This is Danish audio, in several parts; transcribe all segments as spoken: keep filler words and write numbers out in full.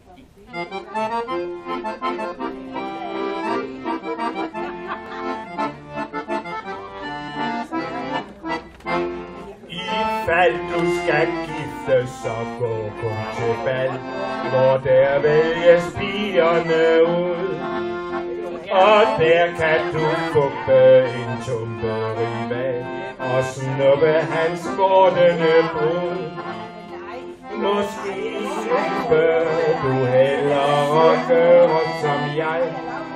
Fald du skal giftes, så gå kun til bal, hvor der vælges pigerne ud. Og der kan du fuppe en tumpe rival og snuppe hans vordende brud. Måske bør du hellere gøre som jeg.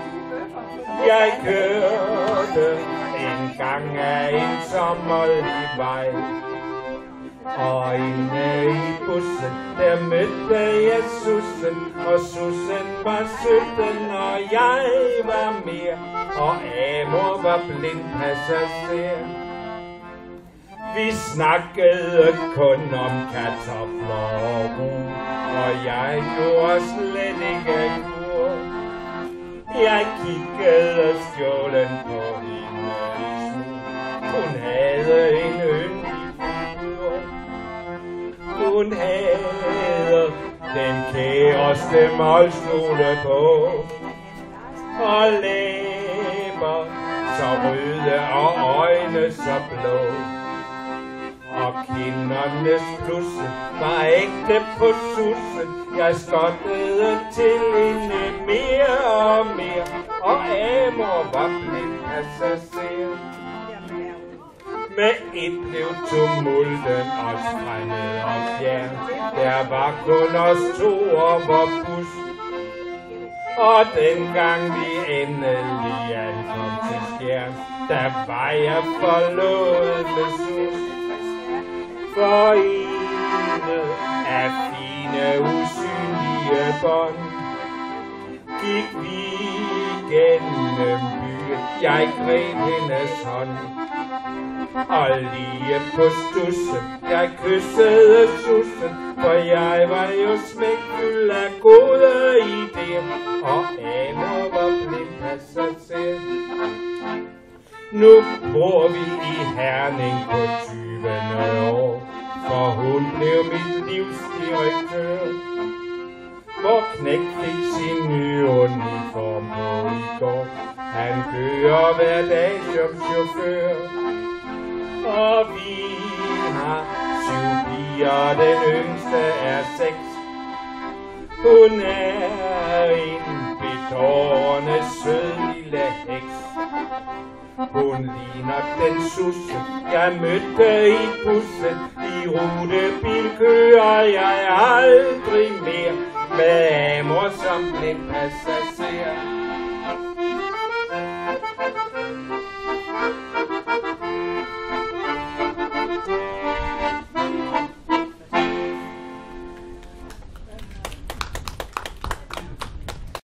Jeg kørte en gang af en sommerlig vej, og inde i bussen, der mødte jeg Sussen, og Sussen var sytten, og jeg var mere, og Amor var blind passager. Vi snakkede kun om kartofler og ru, og jeg gjorde slet ikke kur. Jeg kiggede stjålen på hende i smug, hun havde en yndig figur. Hun havde den kæreste målstole på, og læber så røde og øjne så blå. Og kindernes plusse var ægte på Sussen. Jeg skottede til hende mere og mere, og Amor var blind passager. Med et blev tumulten os fremmed og fjern. Der var kun os to og vor bus. Og dengang vi endelig ankom til Skjern, der var jeg forlovet med Sus. For ene af fine usynlige bånd gik vi gennem byen, jeg greb hendes hånd. Og lige på stussen, jeg kyssede Sussen, for jeg var jo smækfuld af gode idéer, og Amor var blind passager. Nu bor vi i Herning på tyvende år, for hun blev mit livs direktør. Hvor knægt fik sin nye uniform på i går, han kører hver dag som chauffør. Og vi har syv piger, den yngste er seks. Hun er en bedårende sød lille heks. Hun ligner den Susse, jeg mødte i bussen. I rutebil kører jeg aldrig mere, med Amor som blind passager.